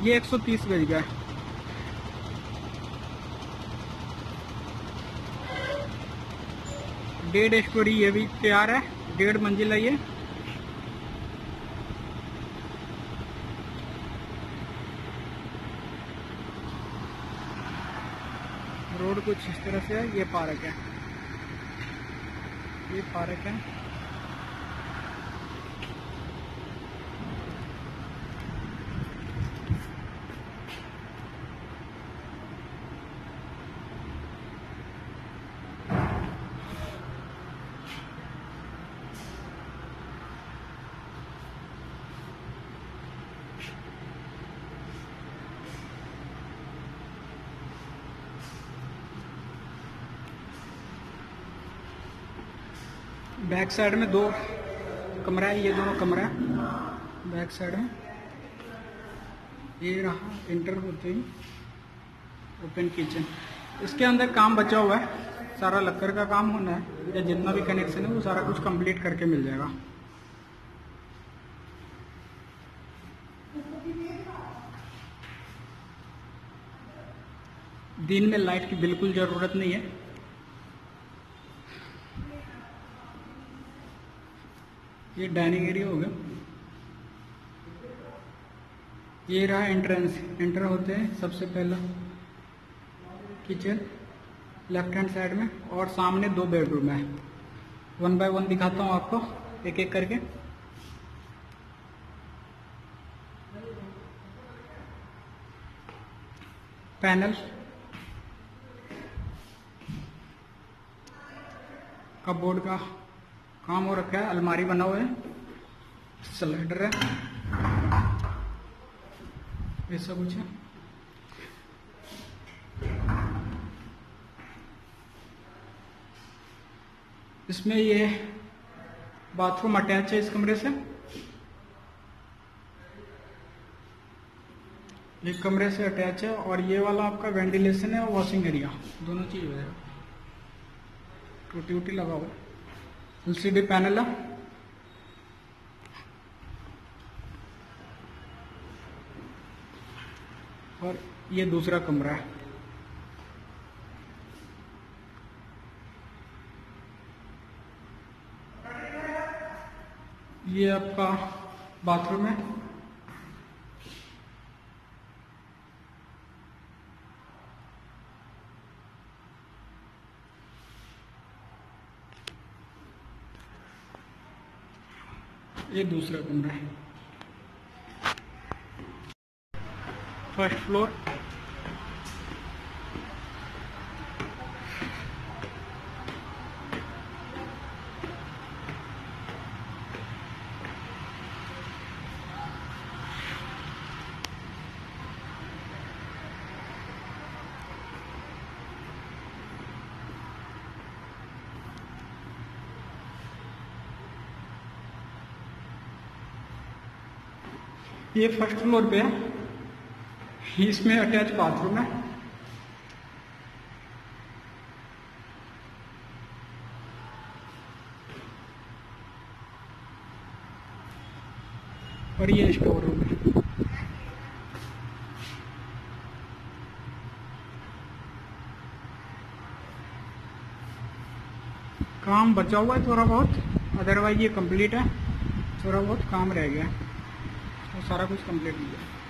ये 130 गज का है। डेढ़ स्टोरी ये भी तैयार है, 1.5 मंजिल है ये। रोड कुछ इस तरह से है। ये पार्क है, ये पार्क है। बैक साइड में 2 कमरा है, ये दोनों कमरा है बैक साइड में। ये रहा इंटर होते ही ओपन किचन। इसके अंदर काम बचा हुआ है, सारा लक्कर का काम होना है, या जितना भी कनेक्शन है वो सारा कुछ कंप्लीट करके मिल जाएगा। दिन में लाइट की बिल्कुल ज़रूरत नहीं है। ये डाइनिंग एरिया हो गया। ये रहा एंट्रेंस, एंटर होते हैं सबसे पहला किचन लेफ्ट हैंड साइड में, और सामने 2 बेडरूम है। 1 बाय 1 दिखाता हूँ आपको एक एक करके। पैनल, कपबोर्ड का काम हो रखा है, अलमारी बना हुआ है, स्लाइडर है, ऐसा कुछ है। इसमें ये बाथरूम अटैच है इस कमरे से, एक कमरे से अटैच है, और ये वाला आपका वेंटिलेशन है और वॉशिंग एरिया, दोनों चीज हो जाएगा। टूटी लगा हुआ है। LCD पैनल है, और ये दूसरा कमरा है। ये आपका बाथरूम है। ये दूसरा कमरा है। फर्स्ट फ्लोर, ये फर्स्ट फ्लोर पे है, इसमें अटैच बाथरूम है। और ये स्टोर रूम है। काम बचा हुआ है थोड़ा बहुत, अदरवाइज ये कंप्लीट है। थोड़ा बहुत काम रह गया, तो सारा कुछ कंप्लीट हो गया।